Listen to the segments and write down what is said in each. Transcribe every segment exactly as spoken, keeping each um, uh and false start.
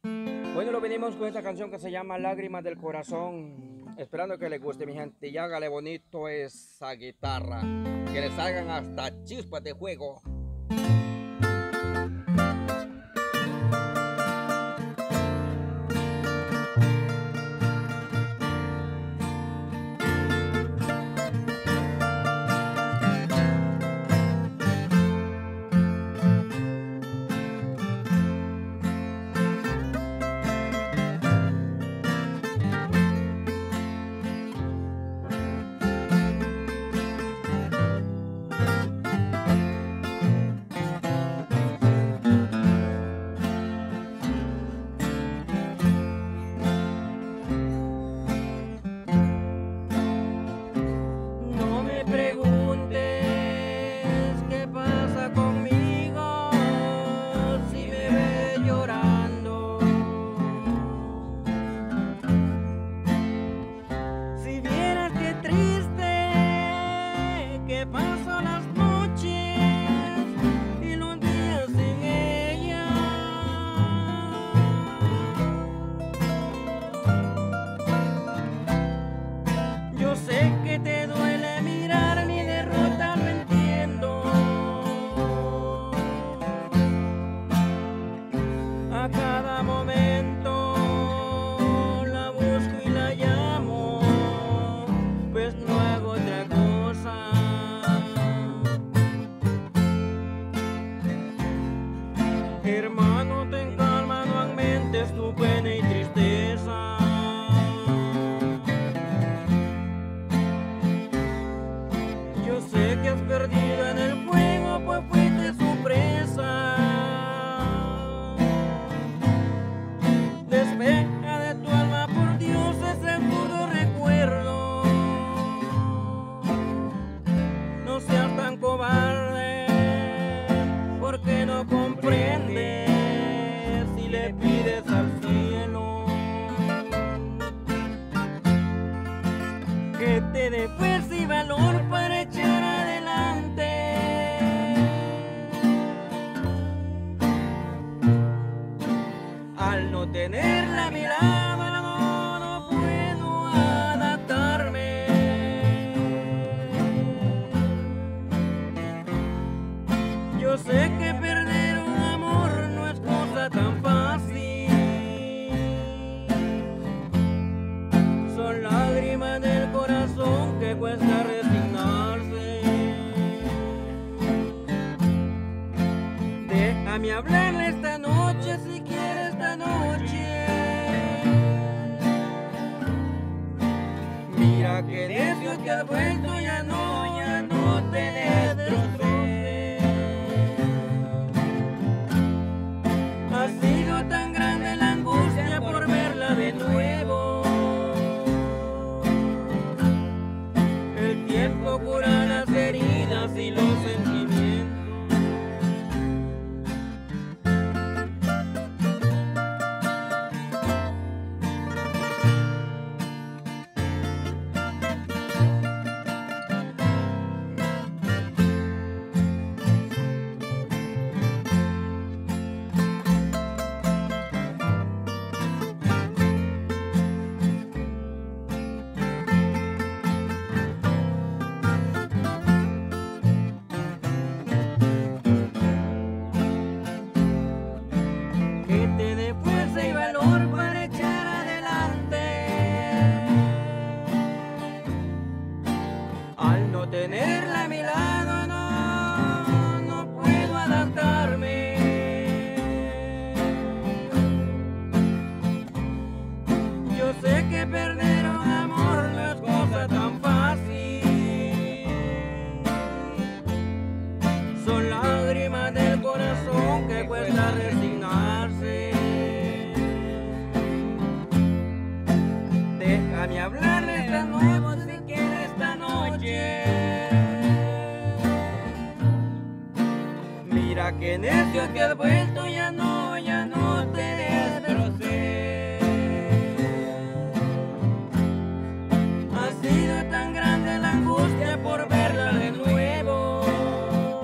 Bueno, lo venimos con esta canción que se llama Lágrimas del Corazón. Esperando que les guste, mi gente. Y hágale bonito esa guitarra. Que le salgan hasta chispas de fuego. No me preguntes qué pasa conmigo si me ves llorando. Si vieras qué triste que paso las noches y los días sin ella. Yo sé que te duele mirar mi derrota, lo entiendo. A cada momento la busco y la llamo, pues no hago otra cosa. Hermano, ten calma, no aumentes tu pena y tristeza. Yo sé que has perdido en el fuego, pues fuiste su presa. Despeja de tu alma, por Dios, ese puro recuerdo. No seas tan cobarde, porque no comprendes si le pides al cielo que te dé fuerza y valor para echar adelante. Al no tenerla a mi lado, no, no puedo adaptarme. Yo sé que perder un amor no es cosa tan fácil. Son lágrimas del corazón que cuesta resignarse. Déjame hablarle esta noche, si quieres, esta noche. Mira que necio te has vuelto, ya no, ya no te destrocé. Ha sido tan grande la angustia por verla de nuevo. El tiempo cura las heridas y los sentimientos. Que te dé fuerza y valor para echar adelante. Al no tenerla a mi lado, no, no puedo adaptarme. Yo sé que perder un amor no es cosa tan fácil. Son lágrimas del corazón que cuesta resignarse. Déjame hablarle de nuevo si quieres esta noche. Mira que necio te has vuelto, ya no, ya no te destrocé. Ha sido tan grande la angustia por verla de nuevo.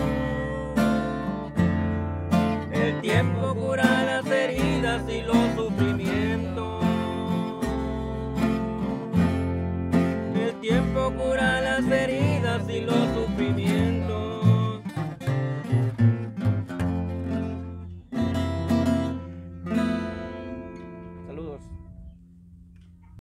El tiempo cura las heridas y los sufrimientos. tiempo cura las heridas y los sufrimientos.